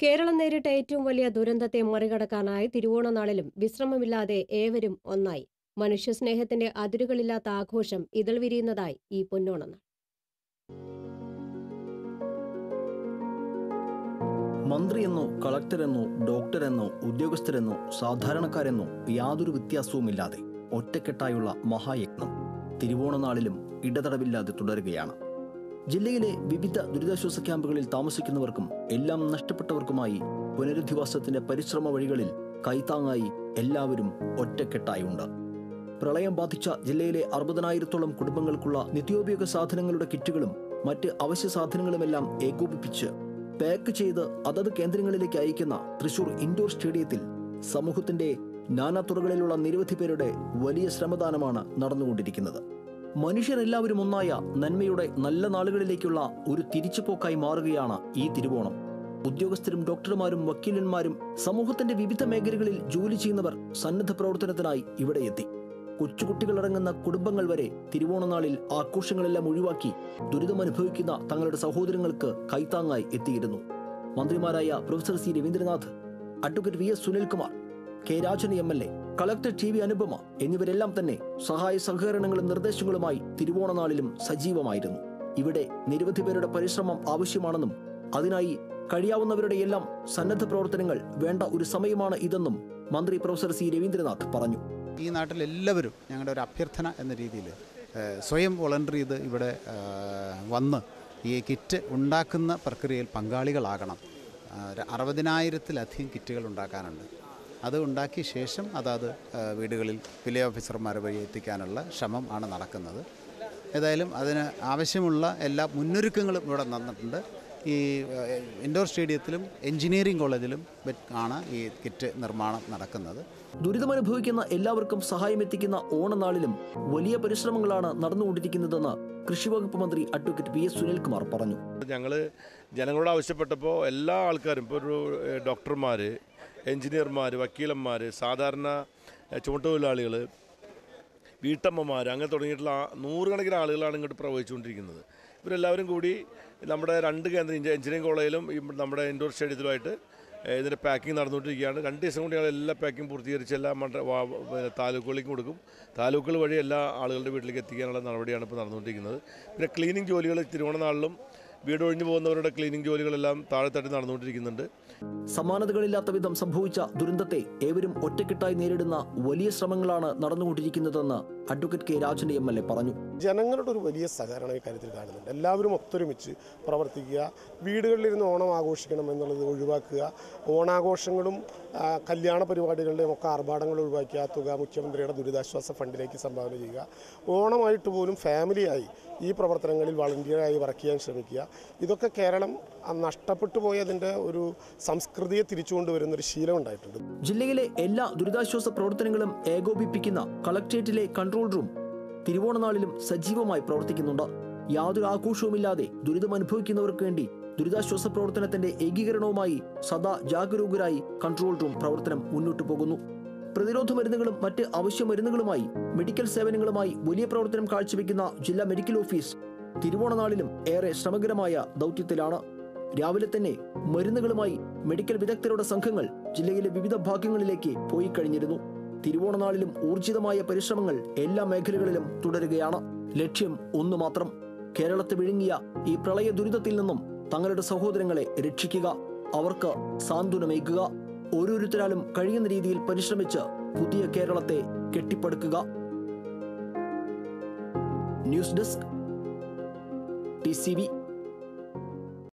കേരളം നേരിട്ട ഏറ്റവും വലിയ ദുരന്തത്തെ മറികടക്കാനായി തിരുവോണനാളിലും വിശ്രമമില്ലാതെ ഏവരും ഒന്നായി. മനുഷ്യസ്നേഹത്തിന്റെ അതിരുകളില്ലാത്ത ആഘോഷം ഇതൾ വിരിയുന്നതായി ഈ പൊന്നോണനാൾ. മന്ത്രിയെന്നോ കളക്ടറെന്നോ ഡോക്ടറെന്നോ ഉദ്യോഗസ്ഥരെന്നോ സാധാരണക്കാരെന്നോ യാതൊരു വ്യത്യാസവുമില്ലാതെ ഒറ്റക്കെട്ടായുള്ള മഹായജ്ഞം തിരുവോണനാളിലും ഇടതടവില്ലാതെ തുടരുകയാണ്. ജില്ലയിലെ വിവിധ ദുരിതാശ്വാസ ക്യാമ്പുകളിൽ താമസിക്കുന്നവർക്കും എല്ലാം നഷ്ടപ്പെട്ടവർക്കുമായി പുനരധിവാസത്തിന്റെ പരിശ്രമ വഴികളിൽ കൈത്താങ്ങായി എല്ലാവരും ഒറ്റക്കെട്ടായുണ്ട്. പ്രളയം ബാധിച്ച ജില്ലയിലെ 60,000-ഓളം കുടുംബങ്ങൾക്കുള്ള നിത്യോപയോഗ സാധനങ്ങളുടെ കിറ്റുകളും മറ്റ് അവശ്യ സാധനങ്ങളുമെല്ലാം ഏകോപിപ്പിച്ച് പാക്ക് ചെയ്ത് അതത് കേന്ദ്രങ്ങളിലേക്ക് അയക്കുന്ന തൃശൂർ ഇൻഡോർ സ്റ്റേഡിയത്തിൽ സമൂഹത്തിന്റെ നാനാതുറകളിലുള്ള നിരവധി പേരുടെ വലിയ ശ്രമദാനമാണ് നടന്നുകൊണ്ടിരിക്കുന്നത്. മനുഷ്യരെല്ലാവരും ഒന്നായ നന്മയുടെ നല്ല നാളുകളിലേക്കുള്ള ഒരു തിരിച്ചുപോക്കായി മാറുകയാണ് ഈ തിരുവോണം. ഉദ്യോഗസ്ഥരും ഡോക്ടർമാരും വക്കീലന്മാരും സമൂഹത്തിന്റെ വിവിധ മേഖലകളിൽ ജോലി ചെയ്യുന്നവർ സന്നദ്ധ പ്രവർത്തനത്തിനായി ഇവിടെ എത്തി. കൊച്ചുകുട്ടികളടങ്ങുന്ന കുടുംബങ്ങൾ വരെ തിരുവോണനാളിൽ ആഘോഷങ്ങളെല്ലാം ഒഴിവാക്കി ദുരിതമനുഭവിക്കുന്ന തങ്ങളുടെ സഹോദരങ്ങൾക്ക് കൈത്താങ്ങായി എത്തിയിരുന്നു. മന്ത്രിമാരായ professor C Ravindranath, advocate V S Sunilkumar, K Rajan MLA, collector T V Anupama എന്നിവരെല്ലാം തന്നെ സഹായ സഹകരണങ്ങളും നിർദ്ദേശങ്ങളുമായി തിരുവോണനാളിലും സജീവമായിരുന്നു. ഇവിടെ നിരവധി പേരുടെ പരിശ്രമം ആവശ്യമാണെന്നും അതിനായി കഴിയാവുന്നവരുടെ എല്ലാം സന്നദ്ധ പ്രവർത്തനങ്ങൾ വേണ്ട ഒരു സമയമാണ് ഇതെന്നും മന്ത്രി പ്രൊഫസർ സി രവീന്ദ്രനാഥ് പറഞ്ഞു. ഈ നാട്ടിലെല്ലാവരും ഞങ്ങളുടെ ഒരു അഭ്യർത്ഥന എന്ന രീതിയിൽ സ്വയം വോളണ്ടറി ചെയ്ത് ഇവിടെ വന്ന് ഈ കിറ്റ് ഉണ്ടാക്കുന്ന പ്രക്രിയയിൽ പങ്കാളികളാകണം. 60,000-ലധികം കിറ്റുകൾ ഉണ്ടാക്കാനുണ്ട്. അത് ഉണ്ടാക്കിയ ശേഷം അതാത് വീടുകളിൽ വില്ലേജ് ഓഫീസർമാർ വഴി എത്തിക്കാനുള്ള ശ്രമം ആണ് നടക്കുന്നത്. ഏതായാലും അതിന് ആവശ്യമുള്ള എല്ലാ മുന്നൊരുക്കങ്ങളും ഇവിടെ നടന്നിട്ടുണ്ട്. ഈ ഇൻഡോർ സ്റ്റേഡിയത്തിലും എഞ്ചിനീയറിംഗ് കോളേജിലും ആണ് ഈ കിറ്റ് നിർമ്മാണം നടക്കുന്നത്. ദുരിതമനുഭവിക്കുന്ന എല്ലാവർക്കും സഹായമെത്തിക്കുന്ന ഓണനാളിലും വലിയ പരിശ്രമങ്ങളാണ് നടന്നുകൊണ്ടിരിക്കുന്നതെന്ന് കൃഷിവകുപ്പ് മന്ത്രി അഡ്വക്കേറ്റ് വി എസ് സുനിൽകുമാർ പറഞ്ഞു. ഞങ്ങൾ ജനങ്ങളോട് ആവശ്യപ്പെട്ടപ്പോൾ എല്ലാ ആൾക്കാരും ഇപ്പോൾ ഒരു ഡോക്ടർമാർ, എഞ്ചിനീയർമാർ, വക്കീലന്മാർ, സാധാരണ ചുമട്ടുതൊഴിലാളികൾ, വീട്ടമ്മമാർ, അങ്ങനെ തുടങ്ങിയിട്ടുള്ള 100 കണക്കിന് ആളുകളാണ് ഇങ്ങോട്ട് പ്രവഹിച്ചുകൊണ്ടിരിക്കുന്നത്. ഇവരെല്ലാവരും കൂടി നമ്മുടെ 2 കേന്ദ്ര എഞ്ചിനീയറിംഗ് കോളേജിലും നമ്മുടെ ഇൻഡോർ സ്റ്റേഡിയത്തിലുമായിട്ട് ഇതിൻ്റെ പാക്കിംഗ് നടന്നുകൊണ്ടിരിക്കുകയാണ്. 2 ദിവസം കൊണ്ട് ഞങ്ങൾ എല്ലാ പാക്കിംഗ് പൂർത്തീകരിച്ച് എല്ലാ താലൂക്കുകളിലേക്ക് കൊടുക്കും. താലൂക്കുകൾ വഴി എല്ലാ ആളുകളുടെ വീട്ടിലേക്ക് എത്തിക്കാനുള്ള നടപടിയാണ് ഇപ്പോൾ നടന്നുകൊണ്ടിരിക്കുന്നത്. പിന്നെ ക്ലീനിങ് ജോലികൾ തിരുവോണനാളിലും വീടൊഴിഞ്ഞു പോകുന്നവരുടെ ക്ലീനിങ് ജോലികളെല്ലാം താഴെത്തട്ടി നടന്നുകൊണ്ടിരിക്കുന്നുണ്ട്. സമാനതകളില്ലാത്ത വിധം സംഭവിച്ച ദുരന്തത്തെ ഏവരും ഒറ്റക്കെട്ടായി നേരിടുന്ന വലിയ ശ്രമങ്ങളാണ് നടന്നുകൊണ്ടിരിക്കുന്നതെന്ന് അഡ്വക്കേറ്റ് കെ രാജൻ MLA പറഞ്ഞു. ജനങ്ങളുടെ ഒരു വലിയ സഹകരണം ഈ കാര്യത്തിൽ കാണുന്നുണ്ട്. എല്ലാവരും ഒത്തൊരുമിച്ച് പ്രവർത്തിക്കുക, വീടുകളിലിരുന്ന് ഓണം ആഘോഷിക്കണം എന്നുള്ളത് ഒഴിവാക്കുക, ഓണാഘോഷങ്ങളും കല്യാണ പരിപാടികളുടെയും ഒക്കെ ആർഭാടങ്ങൾ ഒഴിവാക്കിയ തുക മുഖ്യമന്ത്രിയുടെ ദുരിതാശ്വാസ ഫണ്ടിലേക്ക് സംഭാവന ചെയ്യുക, ഓണമായിട്ട് പോലും ഫാമിലിയായി ഈ പ്രവർത്തനങ്ങളിൽ വളണ്ടിയറായി വർക്ക് ചെയ്യാൻ ശ്രമിക്കുക. ഇതൊക്കെ കേരളം നഷ്ടപ്പെട്ടു പോയതിൻ്റെ ഒരു സംസ്കൃതിയെ തിരിച്ചുകൊണ്ടുവരുന്ന ഒരു ശീലം ഉണ്ടായിട്ടുണ്ട്. ജില്ലയിലെ എല്ലാ ദുരിതാശ്വാസ പ്രവർത്തനങ്ങളും ഏകോപിപ്പിക്കുന്ന കളക്ട്രേറ്റിലെ കൺട്രോൾ റൂം തിരുവോണനാളിലും സജീവമായി പ്രവർത്തിക്കുന്നുണ്ട്. യാതൊരു ആഘോഷവുമില്ലാതെ ദുരിതമനുഭവിക്കുന്നവർക്ക് വേണ്ടി ദുരിതാശ്വാസ പ്രവർത്തനത്തിന്റെ ഏകീകരണവുമായി സദാ ജാഗരൂകരായി കൺട്രോൾ റൂം പ്രവർത്തനം മുന്നോട്ടു പോകുന്നു. പ്രതിരോധ മരുന്നുകളും മറ്റ് അവശ്യ മരുന്നുകളുമായി മെഡിക്കൽ സേവനങ്ങളുമായി വലിയ പ്രവർത്തനം കാഴ്ചവെക്കുന്ന ജില്ലാ മെഡിക്കൽ ഓഫീസ് തിരുവോണനാളിലും ഏറെ ശ്രമകരമായ ദൗത്യത്തിലാണ്. രാവിലെ തന്നെ മരുന്നുകളുമായി മെഡിക്കൽ വിദഗ്ധരുടെ സംഘങ്ങൾ ജില്ലയിലെ വിവിധ ഭാഗങ്ങളിലേക്ക് പോയി കഴിഞ്ഞിരുന്നു. തിരുവോണനാളിലും ഊർജിതമായ പരിശ്രമങ്ങൾ എല്ലാ മേഖലകളിലും തുടരുകയാണ്. ലക്ഷ്യം ഒന്നു മാത്രം: കേരളത്തെ വിഴുങ്ങിയ ഈ പ്രളയ ദുരിതത്തിൽ നിന്നും തങ്ങളുടെ സഹോദരങ്ങളെ രക്ഷിക്കുക, അവർക്ക് സാന്ത്വനമേകുക, ഓരോരുത്തരാലും കഴിയുന്ന രീതിയിൽ പരിശ്രമിച്ച് പുതിയ കേരളത്തെ കെട്ടിപ്പടുക്കുക. News desk TCV.